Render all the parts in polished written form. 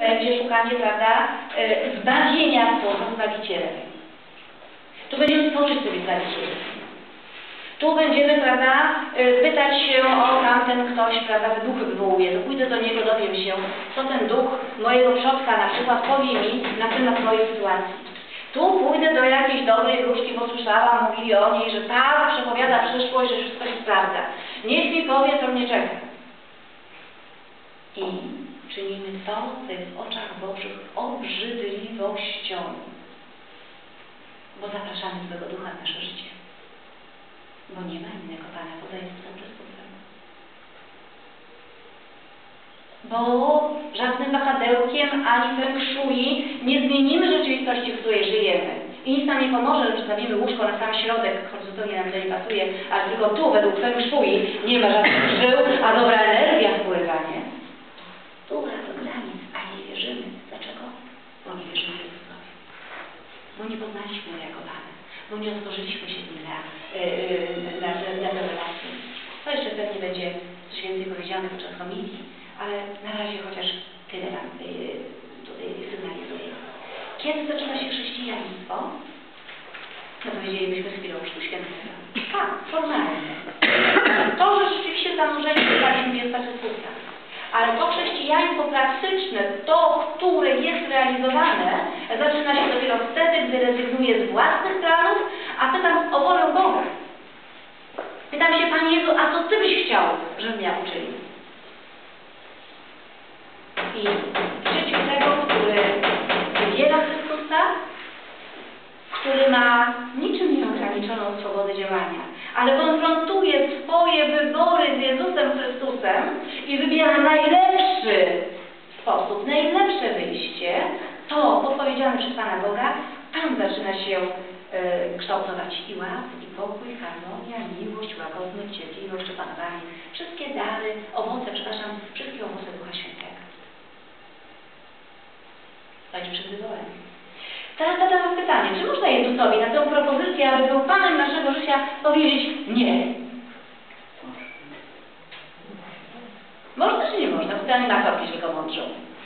będzie szukanie, prawda, zbawienia Słowem Zbawicielem. Tu będziemy tworzyć sobie Zbawiciela. Tu będziemy, prawda, pytać się o tamten ktoś, prawda, duch wywołuje, to pójdę do niego, dowiem się, co ten duch mojego przodka na przykład powie mi na temat mojej sytuacji. Tu pójdę do jakiejś dobrej wróżki, bo słyszałam, mówili o niej, że ta przepowiada przyszłość, że wszystko się sprawdza. Niech mi powie, co mnie czeka. I czynimy to, co jest w oczach Bożych obrzydliwością, bo zapraszamy swego ducha w nasze życie. Bo nie ma innego Pana poza Jezusem Chrystusem. Bo żadnym wahadełkiem ani feng shui nie zmienimy rzeczywistości, w której żyjemy. I nic nam nie pomoże, że przedstawimy łóżko na sam środek, choć zupełnie nam to nie pasuje, ale tylko tu według feng shui nie ma żadnych żył, a dobra energia wpływa, nie? Tu do granic, a nie wierzymy. Dlaczego? Bo nie wierzymy Jezusowi. Bo nie poznaliśmy jako Pana. Bo nie otworzyliśmy się z nim na tę relację. To jeszcze pewnie będzie coś więcej powiedziane podczas homilii, ale na razie chociaż tyle Wam tutaj sygnalizuję. Kiedy zaczyna się chrześcijaństwo? No powiedzielibyśmy chwilę o Chrztu Świętego. Tak, formalnie. To, że rzeczywiście zanurzeni zostaliśmy w Jezusa Chrystusa. Ale to chrześcijaństwo praktyczne, to, które jest realizowane, zaczyna się dopiero wtedy, gdy rezygnuję z własnych planów, a pytam o wolę Boga. Pytam się, Panie Jezu, a co Ty byś chciał, żebym ja uczynił? I w życiu tego, który wybiera Chrystusa, który ma niczym nieograniczoną swobodę działania, ale konfrontuje swoje wybory z Jezusem Chrystusem i wybiera najlepszy sposób, najlepsze wyjście, to podpowiedziane przez Pana Boga, tam zaczyna się kształtować i ład, i pokój, harmonia, miłość, łagodność, cierpliwość, opanowanie. Wszystkie dary, wszystkie owoce Ducha Świętego. Chodzi przed wyborem. Teraz zadam pytanie, czy można Jezusowi na tę propozycję, aby był Panem naszego życia, powiedzieć nie? Można czy nie można? Bo te animatorki się go mądrzą.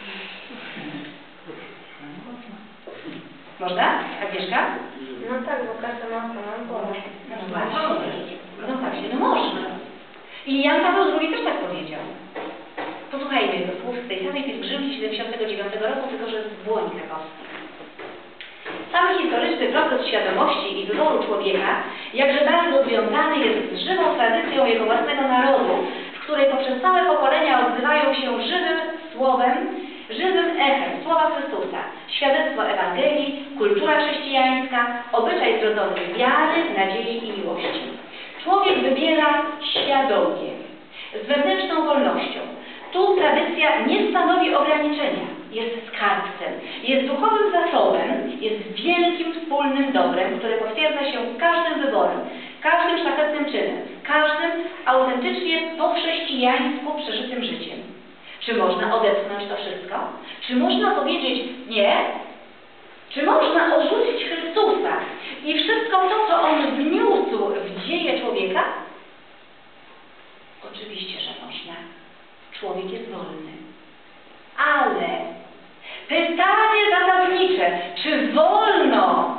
Można? Agnieszka? No tak, bo każdy ma swoją wolę. No właśnie, no można. I Jan Paweł II też tak powiedział. Posłuchajmy jego słów z tej samej pielgrzymki 79 roku, tylko że z dłoni krakowskich. Sam historyczny proces świadomości i wyboru człowieka jakże bardzo związany jest z żywą tradycją jego własnego narodu, w której poprzez całe pokolenia odzywają się żywym słowem, żywym echem Słowa Chrystusa, świadectwo Ewangelii, kultura chrześcijańska, obyczaj zrodzony z wiary, nadziei i miłości. Człowiek wybiera świadomie, z wewnętrzną wolnością. Tu tradycja nie stanowi ograniczenia, jest skarbcem, jest duchowym zasobem, jest wielkim wspólnym dobrem, które potwierdza się każdym wyborem, każdym szlachetnym czynem, każdym autentycznie po chrześcijańsku przeżytym życiem. Czy można odepchnąć to wszystko? Czy można powiedzieć nie? Czy można odrzucić Chrystusa i wszystko to, co On wniósł w dzieje człowieka? Oczywiście, że można. Człowiek jest wolny. Ale pytanie zasadnicze, czy wolno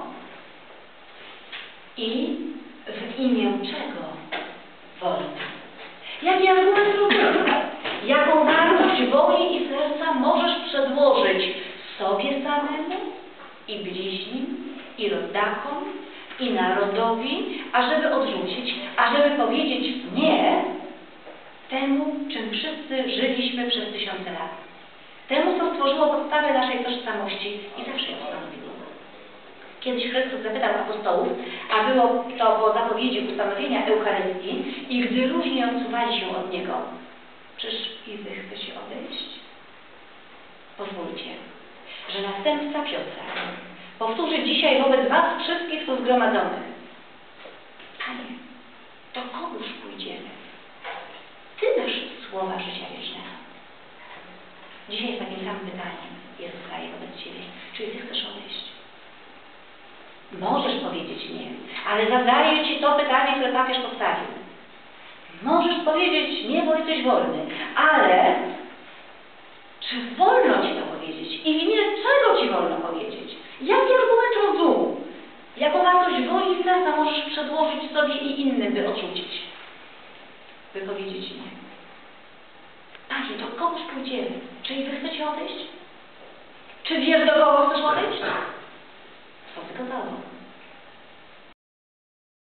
i w imię czego wolno? Jaki argument rozumiesz? Jaką wartość woli i serca możesz przedłożyć sobie samemu i bliźnim, i rodakom, i narodowi, ażeby odrzucić, ażeby powiedzieć nie temu, czym wszyscy żyliśmy przez tysiące lat. Temu, co stworzyło podstawę naszej tożsamości i zawsze ją stanowiło. Kiedyś Chrystus zapytał apostołów, a było to po zapowiedzi ustanowienia Eucharystii i gdy różnie odsuwali się od Niego. Czyż i wy chcecie odejść? Pozwólcie, że następca Piotra powtórzy dzisiaj wobec was wszystkich tu zgromadzonych. Panie, do kogóż pójdziemy? Ty dasz słowa życia wiecznego. Dzisiaj z takim samym pytaniem Jezus staje wobec ciebie. Czy ty chcesz odejść? Możesz powiedzieć nie, ale zadaję ci to pytanie, które papież postawił. Możesz powiedzieć nie, bo jesteś wolny, ale czy wolno ci to powiedzieć? wartość woli i serca możesz przedłożyć sobie i innym, by odrzucić. By powiedzieć nie. Panie, do kogoś pójdziemy. Czy i wy chcecie odejść? Czy wiesz, do kogo chcesz odejść? Co ty gotowo?